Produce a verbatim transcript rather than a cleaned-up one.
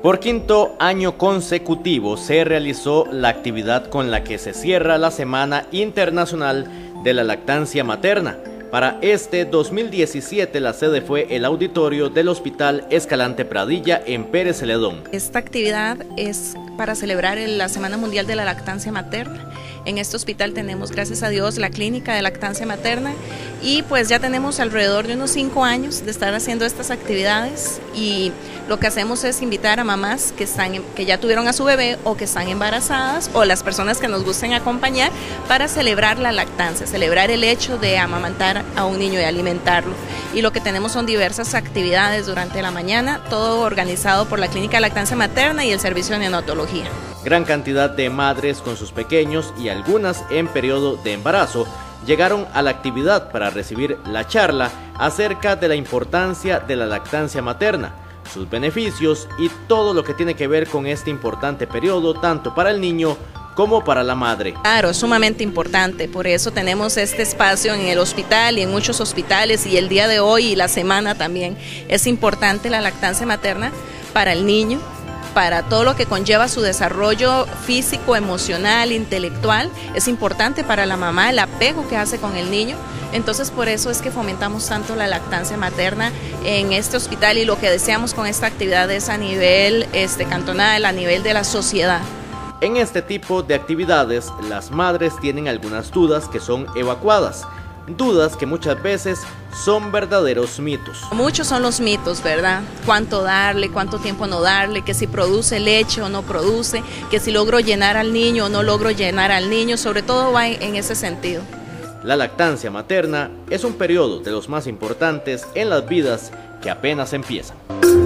Por quinto año consecutivo se realizó la actividad con la que se cierra la Semana Internacional de la Lactancia Materna. Para este dos mil diecisiete la sede fue el auditorio del Hospital Escalante Pradilla en Pérez Celedón. Esta actividad es para celebrar la Semana Mundial de la Lactancia Materna. En este hospital tenemos, gracias a Dios, la clínica de lactancia materna y pues ya tenemos alrededor de unos cinco años de estar haciendo estas actividades, y lo que hacemos es invitar a mamás que, están, que ya tuvieron a su bebé o que están embarazadas, o las personas que nos gusten acompañar, para celebrar la lactancia, celebrar el hecho de amamantar a un niño y alimentarlo. Y lo que tenemos son diversas actividades durante la mañana, todo organizado por la clínica de lactancia materna y el servicio de neonatología. Gran cantidad de madres con sus pequeños y algunas en periodo de embarazo llegaron a la actividad para recibir la charla acerca de la importancia de la lactancia materna, sus beneficios y todo lo que tiene que ver con este importante periodo tanto para el niño como para la madre. Claro, es sumamente importante, por eso tenemos este espacio en el hospital y en muchos hospitales, y el día de hoy y la semana también es importante la lactancia materna para el niño, para todo lo que conlleva su desarrollo físico, emocional, intelectual. Es importante para la mamá el apego que hace con el niño. Entonces por eso es que fomentamos tanto la lactancia materna en este hospital, y lo que deseamos con esta actividad es a nivel este, cantonal, a nivel de la sociedad. En este tipo de actividades, las madres tienen algunas dudas que son evacuadas. Dudas que muchas veces son verdaderos mitos. Muchos son los mitos, ¿verdad? Cuánto darle, cuánto tiempo no darle, que si produce leche o no produce, que si logro llenar al niño o no logro llenar al niño, sobre todo va en ese sentido. La lactancia materna es un periodo de los más importantes en las vidas que apenas empiezan.